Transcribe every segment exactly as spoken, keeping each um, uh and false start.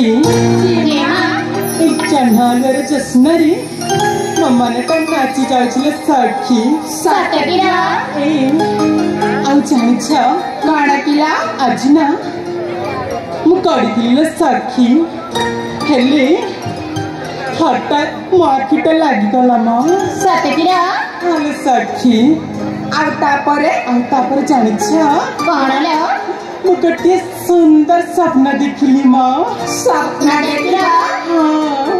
सखी चन्हागर जसनरी मम्मा ने तो नाची जाउछिले सखी सतगिरा ए आउ जानिछ काणा किला आज ना मु करितिले सखी हेले हठात मार्केट लागि गला म सतगिरा हेले सखी आ तापरे आ तापरे जानिछ कोन ले मु कटे सुंदर सपना देखिली म सपना देखिला हां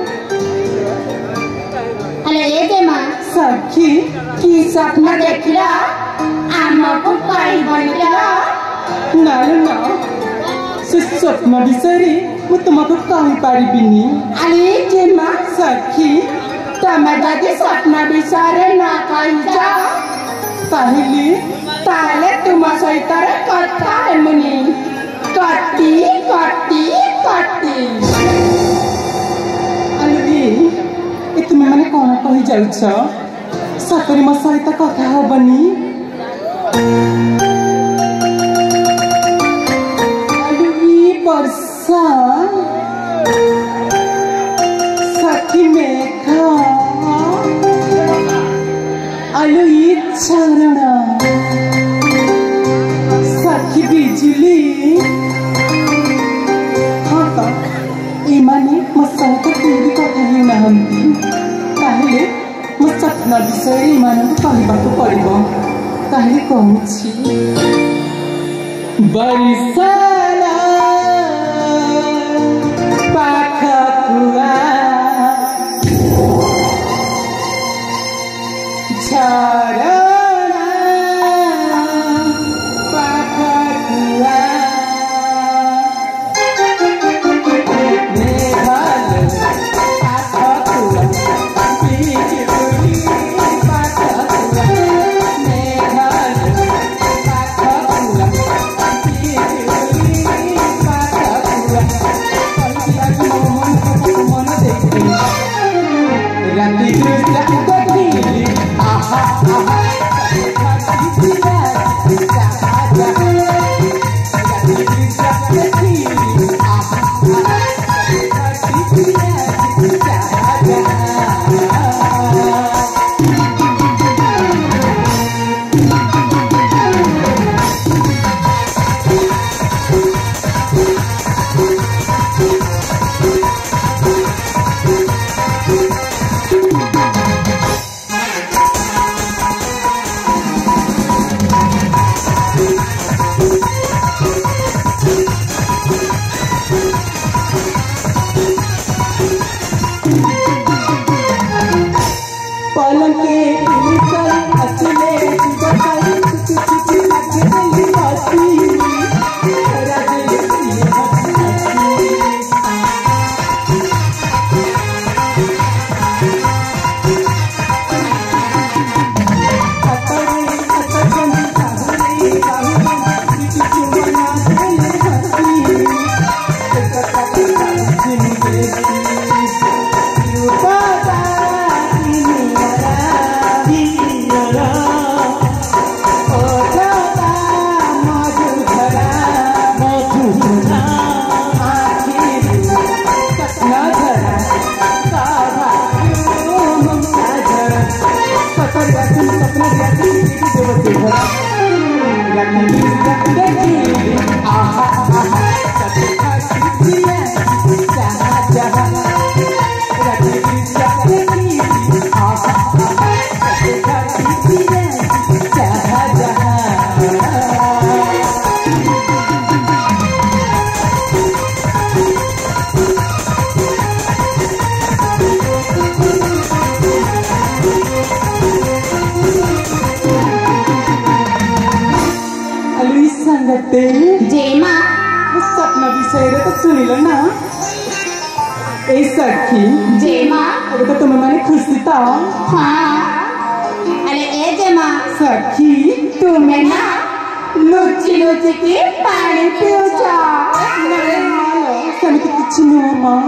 अरे ए जे मां सखी की सपना देखिला आमको काई बनिला ना ना से सपना बिसरी मु तुमको कहि पारिबिनी अरे जे मां सखी तमे जदि सपना बिसरे ना कहिजा ताहिले ताले तुम सहित कथा है मुनि कटी कटी कटी अरे ए तुम माने कोन कहि जाउछ सतरी म सहित कथा होबनी अरे वर्षा सखी मेघा आलो ये चरणा सखी बिजली हाँ तो इमाने मसाला तीन कथा ही ना हमती ताहिले म सपना विषय इमाने को कहबाको पड़िबो ताहिले कहूछि बरिसाला पाखा कुआ झरना पाखा कुआ मेघाल पाखा कुआ बिजुली पाखा कुआ मेघाल पाखा कुआ बिजुली पाखा कुआ कलिया मन मन देखी राती दुर्गा देखी आहा आहा जिया जिया आजा राती दुर्गा देखी आहा आहा जिया जिया आजा पलके निकल असले जगल चिच चिच लगली पासी राजे ये हंसी अतरे अतजन साहरे साहरे चिच मना देले हंसी कथा कथा जिंदगी रूपा जे मां सपना विषय रे तो सुनिल ना ए सखी जे मां अरे तो तुम माने खुशी तो हाँ अरे ए जे मां सखी तुम्हें ना लुची लुची की पानी पियो जा नहीं मानो समिति किछि नो मां।